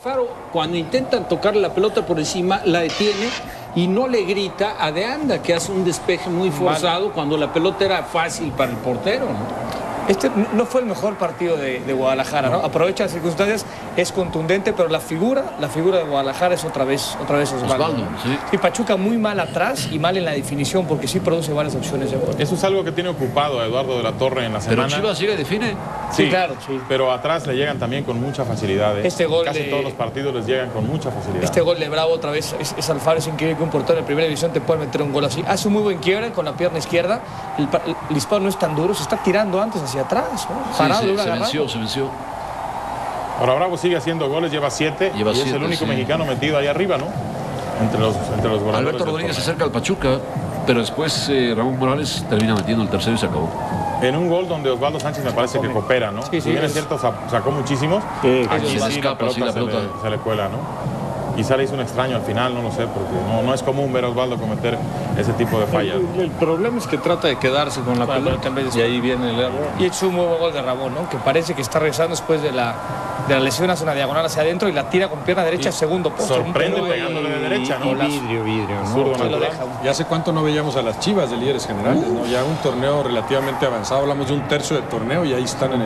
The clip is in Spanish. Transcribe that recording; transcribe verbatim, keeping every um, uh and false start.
Faro, cuando intentan tocar la pelota por encima, la detiene y no le grita a De Anda, que hace un despeje muy forzado vale. cuando la pelota era fácil para el portero, ¿no? Este no fue el mejor partido de, de Guadalajara, ¿no? Aprovecha las circunstancias, es contundente, pero la figura, la figura de Guadalajara es otra vez, otra vez Osvaldo. Osvaldo sí. Y Pachuca muy mal atrás y mal en la definición, porque sí produce varias opciones de gol. Eso es algo que tiene ocupado a Eduardo de la Torre en la semana. Pero Chivas llega y define. Sí, sí, claro, sí. Pero atrás le llegan también con mucha facilidad. ¿eh? Este gol Casi de... todos los partidos les llegan con mucha facilidad. Este gol de Bravo otra vez es, es Alfaro, es increíble que un portero en primera división te pueda meter un gol así. Hace un muy buen quiebre con la pierna izquierda. El, el, el disparo no es tan duro, se está tirando antes hacia atrás, ¿no? Sí, sí, se venció, se venció. Ahora Bravo sigue haciendo goles, lleva siete lleva y siete, es el único sí. mexicano metido ahí arriba, ¿no? Entre los, entre los goleadores. Alberto Rodríguez se acerca al Pachuca, pero después eh, Ramón Morales termina metiendo el tercero y se acabó. En un gol donde Osvaldo Sánchez me parece que coopera, ¿no? Sí, sí, si bien es cierto, sacó muchísimos, sí, aquí sí, sí, escapa, la pelota, sí, la pelota. Se, le, se le cuela, ¿no? Quizá le hizo un extraño al final, no lo sé, porque no, no es común ver a Osvaldo cometer ese tipo de fallas. El, el problema es que trata de quedarse con la bueno, pelota y ahí viene el error. Y es un nuevo gol de Ramón, ¿no? Que parece que está regresando después de la, de la lesión, hace una diagonal hacia adentro y la tira con pierna derecha a segundo posto. Sorprende pegándole de derecha, ¿no? Y vidrio, vidrio, ¿no? Lo deja. Y hace cuánto no veíamos a las Chivas de líderes generales, ¿no? Ya un torneo relativamente avanzado, hablamos de un tercio del torneo y ahí están en el